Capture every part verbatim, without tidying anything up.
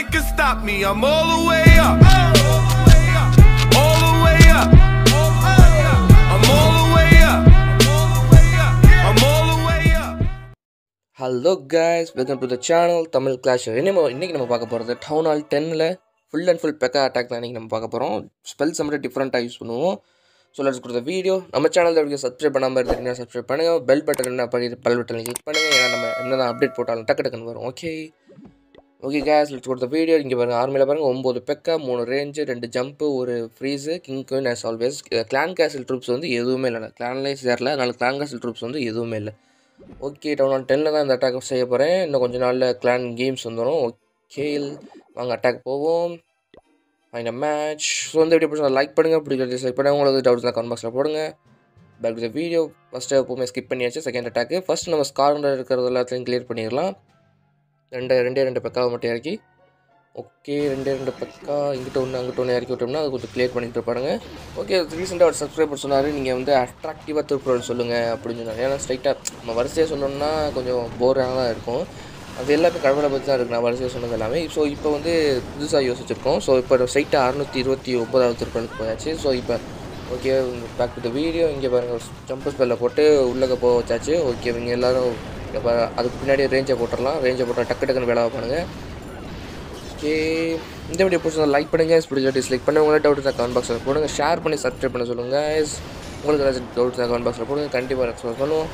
can stop me. I'm all the way up. All the way up. I'm all the way up. I'm all the way up. Hello guys, welcome to the channel Tamil Clash. இன்னைக்கு நம்ம பார்க்க போறது Town Hall ten ல full and full Pekka attack தான் இன்னைக்கு நம்ம பார்க்க போறோம். ஸ்பெல்ஸ் நம்ம டிஃபரண்டா யூஸ் பண்ணுவோம். So let's go to the video. நம்ம சேனல்ல வரைக்கும் சப்ஸ்கிரைப் பண்ணாம இருந்தீங்கன்னா சப்ஸ்கிரைப் பண்ணுங்க. பெல் பட்டன் என்ன பண்ணி பெல் பட்டனை கிளிக் பண்ணுங்க. ஏன்னா நம்ம என்னதான் அப்டேட் போட்டாலும் டக்கு டக்குன்னு வரும். Okay. Okay guys, let's go to the video. இங்க பாருங்க ஆர்மில பாருங்க nine Pekka, three range, two jump, ஒரு freeze, king queen as always. Clan castle troops வந்து எதுவுமே இல்ல. கிளான்ல சேரல. அதனால கிளான் கேசல் ட்ரூப்ஸ் வந்து எதுவுமே இல்ல. ஓகே, டவுன் ஹால் ten ல தான் இந்த அட்டாக் செய்ய போறேன். இன்னும் கொஞ்ச நாள்ல கிளான் கேம்ஸ் வந்துரும். ஓகே, வாங்க அட்டாக் போவோம். Find a match. ஸோ இந்த வீடியோ பிடிச்சா லைக் பண்ணுங்க, பிடிக்கல டிஸ்லைக் பண்ணுங்க. உங்களுக்கு டவுட்ஸ்னா கமெண்ட் பாக்ஸில் போடுங்க. Back to the video. First எப்போவுமே ஸ்கிப் பண்ணியாச்சு. செகண்ட் அட்டாக்கு ஃபஸ்ட் நம்ம ஸ்கார்ல இருக்கிறது எல்லாத்தையும் கிளியர் பண்ணிடலாம். ரெண்டு ரெண்டே ரெண்டு பெக்காவை மட்டும் இறக்கி. ஓகே, ரெண்டே ரெண்டு பெக்கா இங்கிட்ட ஒன்று அங்கிட்ட ஒன்று இறக்கி விட்டோம்னா அது கொஞ்சம் கிளியர் பண்ணிட்டு பாருங்க. ஓகே, ரீசெண்டாக ஒரு சப்ஸ்கிரைபர் சொன்னார், நீங்கள் வந்து அட்ராக்டிவாக திருக்குறள் சொல்லுங்கள் அப்படின்னு சொன்னார். ஏன்னா ஸ்ட்ரைட்டாக நம்ம வரிசையாக சொன்னோம்னா கொஞ்சம் போராக தான் இருக்கும். அது எல்லாமே கடவுளை பற்றி தான் இருக்குது. நான் வரிசையாக சொன்னது எல்லாமே. ஸோ இப்போ வந்து புதுசாக யோசிச்சிருக்கோம். ஸோ இப்போ ஸ்ட்ரைட்டாக அறுநூற்றி இருபத்தி ஒன்பதாவது திருக்குறளுக்கு போயாச்சு. ஸோ இப்போ okay, back to the video. இங்கே பாருங்கள் ஜம்ப் ஸ்பெல்லில் போட்டு உள்ளே போக வச்சாச்சு. ஓகே, இவங்க எல்லோரும் இப்போ அதுக்கு பின்னாடி ரேஞ்சை போட்டுடலாம். ரேஞ்சை போட்டால் டக்கு டக்குன்னு வேலை பண்ணுங்க. ஓகே, இந்த வீடியோ பிடிச்சா லைக் பண்ணுங்கள், பிடிச்சா டிஸ்லைக் பண்ணுங்கள். உங்களோட டவுட் தான் கமெண்ட் பாக்ஸில் போடுங்க. ஷேர் பண்ணி சப்ஸ்கிரைப் பண்ண சொல்லுங்கள். உங்களுக்கு ஏதாச்சும் டவுட் தான் கமெண்ட் பாக்ஸில் போடுங்க, கண்டிப்பாக ரெஸ்பான்ஸ் பண்ணுவோம்.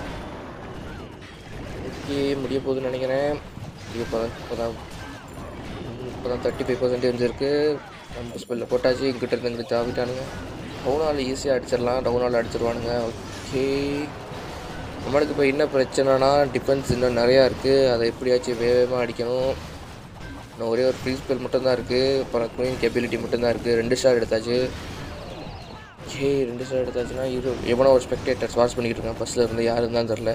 ஓகே, முடிய போகுதுன்னு நினைக்கிறேன். இப்போ தான் இப்போ தான் இப்போ தான் தேர்ட்டி ஃபைவ் பர்சன்டேஜ் இருக்குது. நம்ம ஸ்பெல்லில் போட்டாச்சு. இங்கிட்ட இருந்து இங்கிட்ட ஆகிட்டானுங்க. டவுன் ஹால் ஈஸியாக அடிச்சிடலாம். Town hall அடிச்சிடுவானுங்க. ஓகே, நம்மளுக்கு இப்போ என்ன பிரச்சனைனா டிஃபென்ஸ் இன்னும் நிறையா இருக்குது. அதை எப்படியாச்சும் வேகமாக அடிக்கணும். இன்னும் ஒரே ஒரு ஃப்ரீ ஸ்பெல் மட்டும்தான் இருக்குது. அப்புறம் குயின் கேபிலிட்டி மட்டும்தான் இருக்குது. ரெண்டு ஸ்டார் எடுத்தாச்சு. ஓகே, ரெண்டு ஸ்டார் எடுத்தாச்சுன்னா இரு எவனோ ஒரு ஸ்பெக்டேட்டர் வாட்ச் பண்ணிக்கிட்டு இருக்கேன். ஃபஸ்ட்டில் இருந்து யார் இருந்தாலும் தெரில.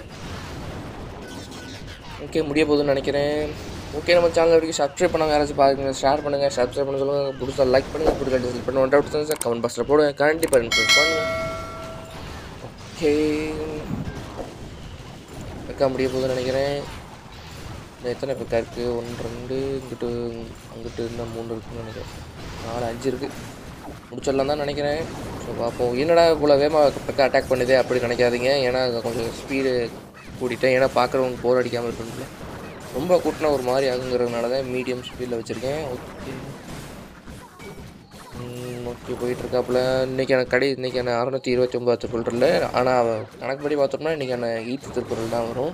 ஓகே, முடிய போகுதுன்னு நினைக்கிறேன். ஓகே, நம்ம சேனல் வரைக்கும் சப்ஸ்கிரைப் பண்ணாங்க யாராச்சும் பாருங்க, ஷேர் பண்ணுங்கள், சப்ஸ்கிரைப் பண்ண சொல்லுங்கள். புதுசாக லைக் பண்ணுங்கள், பிடிக்கல டிஸ்லைக் பண்ணுங்கள். டவுட் தான் கமெண்ட் பாக்ஸில் போடுங்க, கண்டிப்பாக இன்ஃபார்ம் பண்ணுங்கள். ஓகே, பெக்கா முடிய போகுதுன்னு நினைக்கிறேன். எத்தனை பெக்கா இருக்குது? ஒன்று ரெண்டு இங்கிட்டு அங்கிட்டு இருந்தால் மூணு இருக்குதுன்னு நினைக்கிறேன். நாலு அஞ்சு இருக்குது. முடிச்சிடலாம் தான் நினைக்கிறேன். ஸோ பார்ப்போம். என்னடா இவ்வளோ வேகமாக பெக்கா அட்டாக் பண்ணுதே அப்படி நினைக்காதீங்க. ஏன்னா கொஞ்சம் ஸ்பீடு கூட்டிட்டேன். ஏன்னா பார்க்குறவங்க போர் அடிக்காமல் இருக்கணும்ல. ரொம்ப கூட்டினா ஒரு மாதிரி ஆகுங்கிறதுனால தான் மீடியம் ஸ்பீடில் வச்சுருக்கேன். ஓகே ஓகே போயிட்டுருக்காப்புல. இன்றைக்கான கடை இன்றைக்கான அறுநூற்றி இருபத்தி ஒம்பது திருக்குறள். ஆனால் கணக்குப்படி பார்த்தோம்னா இன்றைக்கான ஈத்து திருக்குறள் தான் வரும்.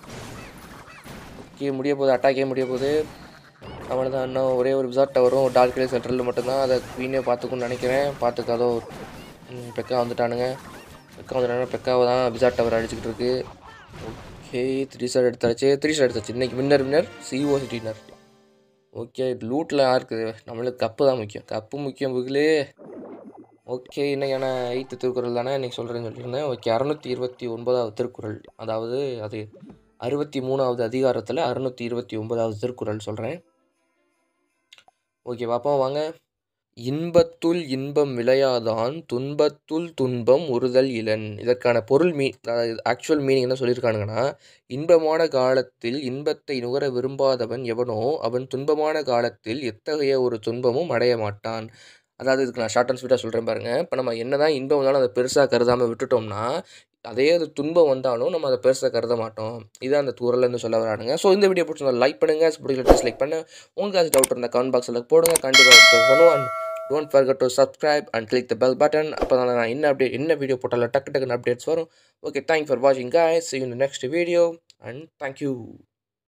ஓகே, முடிய போகுது. அட்டாக்கே முடிய போகுது. அவனை தான் இன்னும் ஒரே ஒரு விசார்ட்டை வரும். டார்க் கிளே சென்ட்ரலில் மட்டும்தான். அதை குவீனே பார்த்துக்குன்னு நினைக்கிறேன். பார்த்துக்காதோ பெக்கா வந்துட்டானுங்க. பெக்கா வந்துட்டானுங்க. பெக்காவை தான் விசார்ட் டவர் அடிச்சுக்கிட்டு இருக்கு. ஓகே, த்ரீ ஸ்டார் எடுத்தாச்சு. த்ரீ ஸ்டார் எடுத்தாச்சு. இன்றைக்கி winner winner COC dinner. Okay, லூட்டில் யாருக்கு? நம்மளுக்கு கப்பு தான் முக்கியம். கப்பு முக்கியம் புகழே. ஓகே, இன்றைக்கான எயித்து திருக்குறள் தானே இன்றைக்கி சொல்கிறேன்னு சொல்லியிருந்தேன். ஓகே, அறுநூற்றி இருபத்தி ஒன்பதாவது திருக்குறள். அதாவது அது அறுபத்தி மூணாவது அதிகாரத்தில் அறுநூற்றி இருபத்தி ஒன்பதாவது திருக்குறள் சொல்கிறேன். ஓகே, பார்ப்போம் வாங்க. இன்பத்துள் இன்பம் விளையாதான், துன்பத்துள் துன்பம் உறுதல் இலன். இதற்கான பொருள் மீ ஆக்சுவல் மீனிங் என்ன சொல்லியிருக்கானுங்கன்னா, இன்பமான காலத்தில் இன்பத்தை நுகர விரும்பாதவன் எவனோ அவன் துன்பமான காலத்தில் எத்தகைய ஒரு துன்பமும் அடைய மாட்டான். அதாவது இதுக்கு நான் ஷார்ட் அண்ட் ஸ்வீட்டாக சொல்கிறேன் பாருங்கள். இப்போ நம்ம என்ன தான் இன்பம் வந்தாலும் அதை பெருசாக கருதாமல் விட்டுட்டோம்னா, அதே அது துன்பம் வந்தாலும் நம்ம அதை பெருசாக கருத மாட்டோம். இதுதான் அந்த தூரலேருந்து சொல்ல வரானுங்க. ஸோ இந்த வீடியோ பிடிச்சிருந்தா லைக் பண்ணுங்கள், பிடிக்கல டிஸ்லைக் பண்ண. உங்களுக்கு டவுட் இருந்தால் கமெண்ட் பாக்ஸில் போடுங்க, கண்டிப்பாக பண்ணுவோம். Don't forget to subscribe and click the bell button. அப்போ தான் நான் என்ன அப்டேட் என்ன வீடியோ போட்டாலும் டக்கு டக்குன்னு அப்டேட்ஸ் வரும். ஓகே, தேங்க்ஸ் ஃபார் வாட்சிங் guys. See you in the next video and thank you.